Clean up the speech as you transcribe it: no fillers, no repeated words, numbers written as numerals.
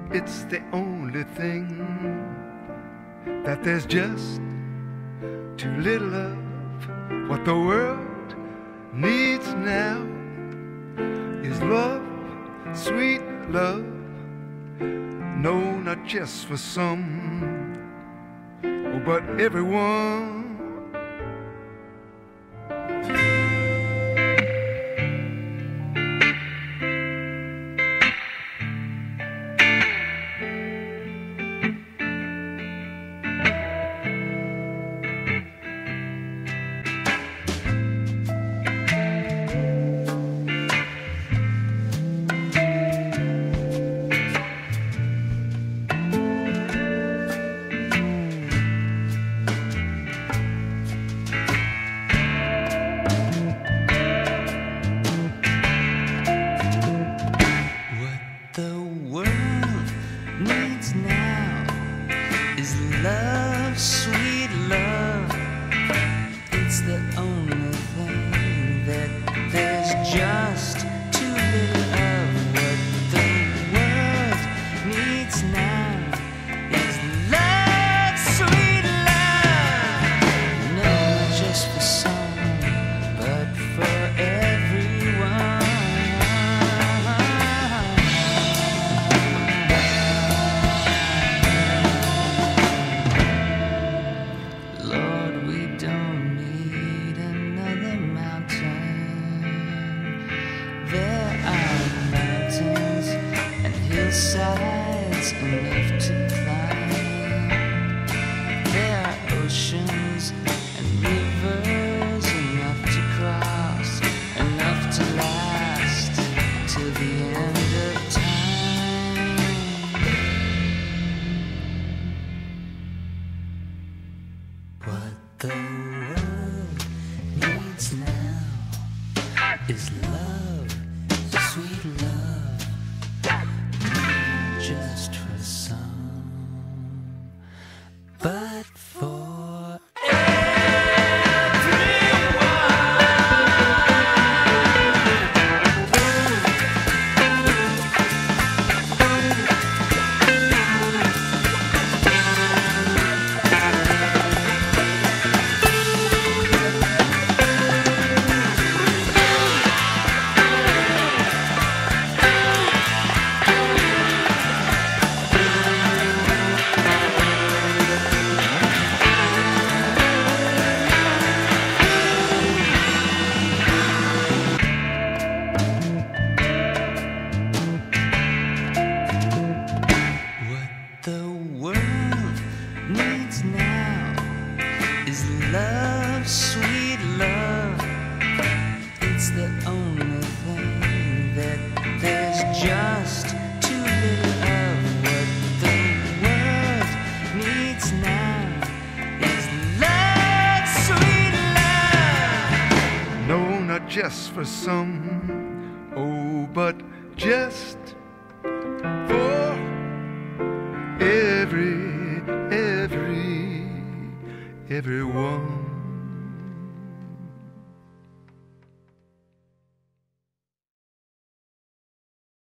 it's the only thing that there's just too little of. What the world needs now is love, sweet love. No, not just for some, oh, but everyone. Love, sweet love, it's the only thing that there's just too little of. What the world needs now is love, sweet love. No, not just for some, but for everyone. Sides enough to climb. There are oceans and rivers enough to cross, enough to last till the end of time. What the world needs now is love, sweet love. Just for some, but for now is love, sweet love. It's the only thing that there's just too little of. What the world needs now is love, sweet love. No, not just for some, oh, but just for everyone.